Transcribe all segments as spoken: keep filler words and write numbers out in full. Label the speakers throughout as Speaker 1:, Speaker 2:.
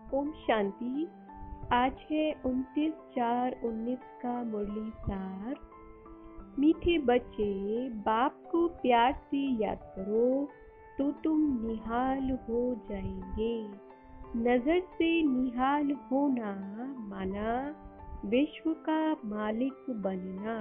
Speaker 1: ओम शांति। आज है उनतीस चार उन्नीस का मुरली सार। मीठे बच्चे, बाप को प्यार से याद करो तो तुम निहाल हो जाएंगे। नजर से निहाल होना माना विश्व का मालिक बनना।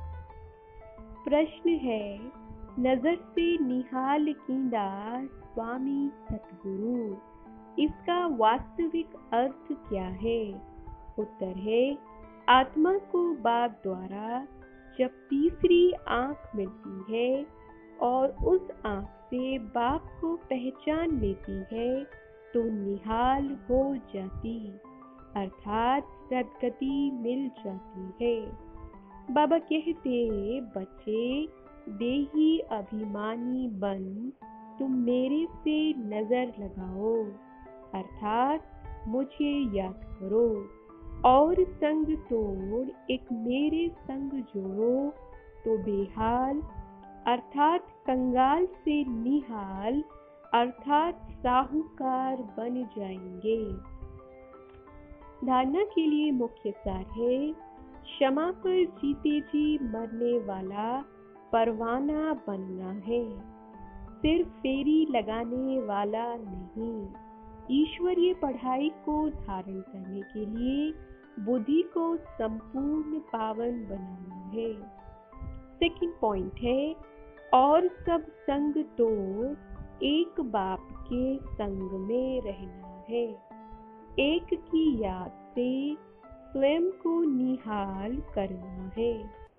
Speaker 1: प्रश्न है, नजर से निहाल कींदा स्वामी सतगुरु, इसका वास्तविक अर्थ क्या है? उत्तर है, आत्मा को बाप द्वारा जब तीसरी आंख मिलती है और उस आंख से बाप को पहचान लेती है तो निहाल हो जाती, अर्थात सद्गति मिल जाती है। बाबा कहते, बच्चे देही अभिमानी बन तुम मेरे से नजर लगाओ, अर्थात मुझे याद करो और संग तोड़ एक मेरे संग जोड़ो तो बेहाल अर्थात कंगाल से निहाल अर्थात साहूकार बन जाएंगे। धारणा के लिए मुख्य सार है, क्षमा पर जीते जी मरने वाला परवाना बनना है, सिर्फ फेरी लगाने वाला नहीं। ईश्वरीय पढ़ाई को धारण करने के लिए बुद्धि को संपूर्ण पावन बनाना है। सेकंड पॉइंट है, और सब संग तो एक बाप के संग में रहना है। एक की याद से स्वयं को निहाल करना है।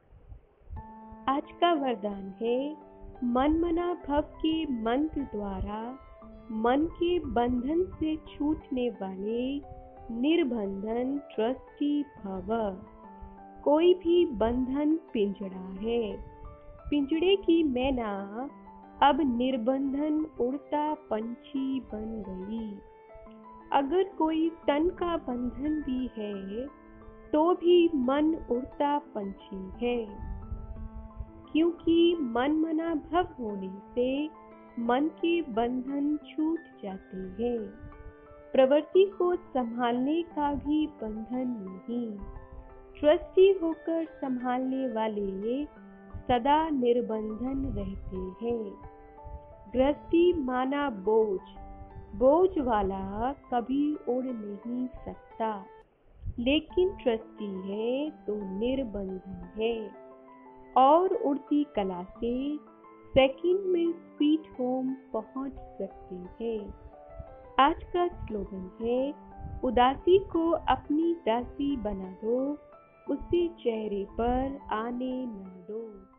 Speaker 1: आज का वरदान है, मन मना भव के मंत्र द्वारा मन के बंधन से छूटने वाले निर्बंधन ट्रस्टी भव। कोई भी बंधन पिंजड़ा है, पिंजड़े की मैना अब निर्बंधन उड़ता पंछी बन गई। अगर कोई तन का बंधन भी है तो भी मन उड़ता पंछी है, क्योंकि मन मना भव होने से मन के बंधन छूट जाते हैं। प्रवृत्ति को संभालने का भी बंधन नहीं। ट्रस्टी होकर संभालने वाले सदा निर्बंधन रहते हैं। गृहस्थी माना बोझ, बोझ वाला कभी उड़ नहीं सकता, लेकिन ट्रस्टी है तो निर्बंधन है और उड़ती कला से सेकंड में स्वीट होम पहुंच सकते हैं। आज का स्लोगन है, उदासी को अपनी दासी बना दो, उसे चेहरे पर आने न दो।